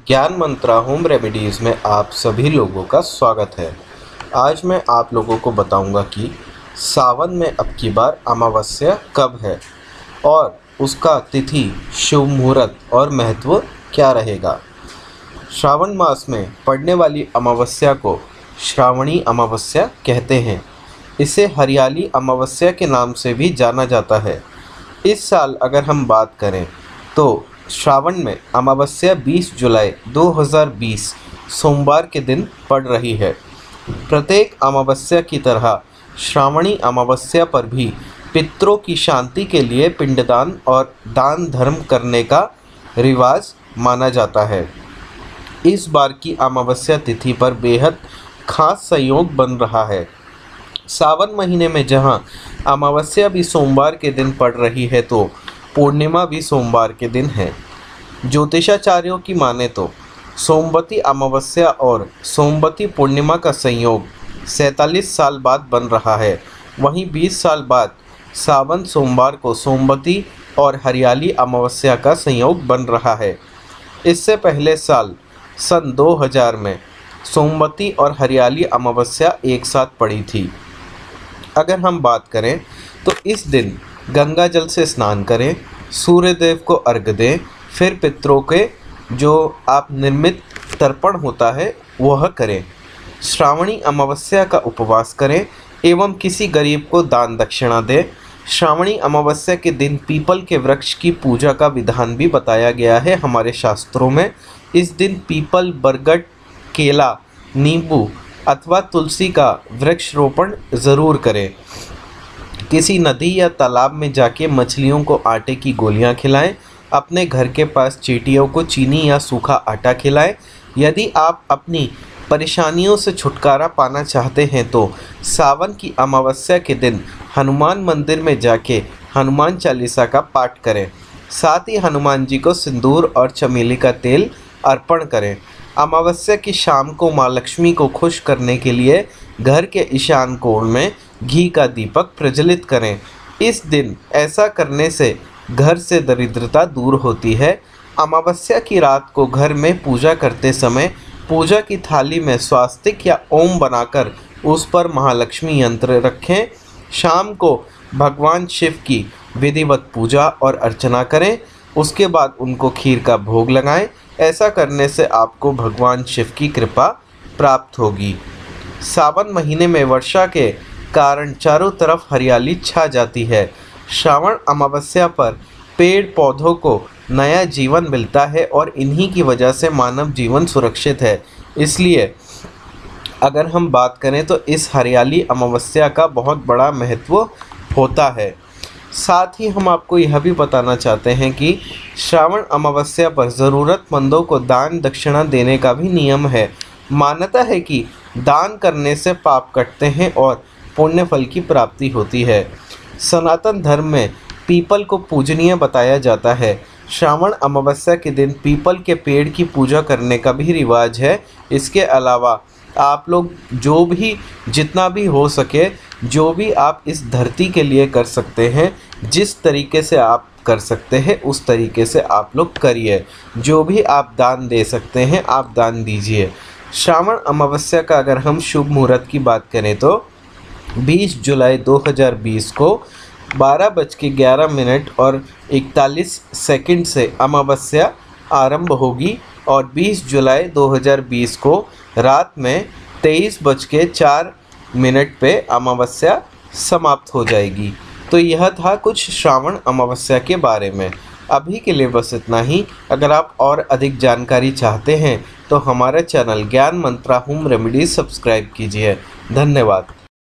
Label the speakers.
Speaker 1: ज्ञान मंत्रा home remedies में आप सभी लोगों का स्वागत है। आज मैं आप लोगों को बताऊंगा कि सावन में अब की बार अमावस्या कब है और उसका तिथि, शुभ मुहूर्त और महत्व क्या रहेगा। श्रावण मास में पड़ने वाली अमावस्या को श्रावणी अमावस्या कहते हैं। इसे हरियाली अमावस्या के नाम से भी जाना जाता है। इस साल अगर हम बात करें तो श्रावण में अमावस्या 20 जुलाई 2020 सोमवार के दिन पड़ रही है। प्रत्येक अमावस्या की तरह श्रावणी अमावस्या पर भी पितरों की शांति के लिए पिंडदान और दान धर्म करने का रिवाज माना जाता है। इस बार की अमावस्या तिथि पर बेहद खास संयोग बन रहा है। सावन महीने में जहां अमावस्या भी सोमवार के दिन पड़ रही है तो पूर्णिमा भी सोमवार के दिन है। ज्योतिषाचार्यों की माने तो सोमवती अमावस्या और सोमवती पूर्णिमा का संयोग 47 साल बाद बन रहा है। वहीं 20 साल बाद सावन सोमवार को सोमवती और हरियाली अमावस्या का संयोग बन रहा है। इससे पहले साल सन 2000 में सोमवती और हरियाली अमावस्या एक साथ पड़ी थी। अगर हम बात करें तो इस दिन गंगा जल से स्नान करें, सूर्य देव को अर्घ्य दें, फिर पितरों के जो आप निर्मित तर्पण होता है वह करें। श्रावणी अमावस्या का उपवास करें एवं किसी गरीब को दान दक्षिणा दें। श्रावणी अमावस्या के दिन पीपल के वृक्ष की पूजा का विधान भी बताया गया है हमारे शास्त्रों में। इस दिन पीपल, बरगद, केला, नींबू अथवा तुलसी का वृक्ष रोपण ज़रूर करें। किसी नदी या तालाब में जाके मछलियों को आटे की गोलियां खिलाएं। अपने घर के पास चींटियों को चीनी या सूखा आटा खिलाएं। यदि आप अपनी परेशानियों से छुटकारा पाना चाहते हैं तो सावन की अमावस्या के दिन हनुमान मंदिर में जाके हनुमान चालीसा का पाठ करें। साथ ही हनुमान जी को सिंदूर और चमेली का तेल अर्पण करें। अमावस्या की शाम को माँ लक्ष्मी को खुश करने के लिए घर के ईशान कोण में घी का दीपक प्रज्वलित करें। इस दिन ऐसा करने से घर से दरिद्रता दूर होती है। अमावस्या की रात को घर में पूजा करते समय पूजा की थाली में स्वास्तिक या ओम बनाकर उस पर महालक्ष्मी यंत्र रखें। शाम को भगवान शिव की विधिवत पूजा और अर्चना करें। उसके बाद उनको खीर का भोग लगाएं। ऐसा करने से आपको भगवान शिव की कृपा प्राप्त होगी। सावन महीने में वर्षा के कारण चारों तरफ हरियाली छा जाती है। श्रावण अमावस्या पर पेड़ पौधों को नया जीवन मिलता है और इन्हीं की वजह से मानव जीवन सुरक्षित है। इसलिए अगर हम बात करें तो इस हरियाली अमावस्या का बहुत बड़ा महत्व होता है। साथ ही हम आपको यह भी बताना चाहते हैं कि श्रावण अमावस्या पर ज़रूरतमंदों को दान दक्षिणा देने का भी नियम है। मान्यता है कि दान करने से पाप कटते हैं और पुण्य फल की प्राप्ति होती है। सनातन धर्म में पीपल को पूजनीय बताया जाता है। श्रावण अमावस्या के दिन पीपल के पेड़ की पूजा करने का भी रिवाज है। इसके अलावा आप लोग जो भी जितना भी हो सके जो भी आप इस धरती के लिए कर सकते हैं, जिस तरीके से आप कर सकते हैं उस तरीके से आप लोग करिए। जो भी आप दान दे सकते हैं आप दान दीजिए। श्रावण अमावस्या का अगर हम शुभ मुहूर्त की बात करें तो 20 जुलाई 2020 को 12:11 और 41 सेकंड से अमावस्या आरंभ होगी और 20 जुलाई 2020 को रात में 23:04 पे अमावस्या समाप्त हो जाएगी। तो यह था कुछ श्रावण अमावस्या के बारे में। अभी के लिए बस इतना ही। अगर आप और अधिक जानकारी चाहते हैं तो हमारा चैनल ज्ञान मंत्रा होम रेमेडीज सब्सक्राइब कीजिए। धन्यवाद।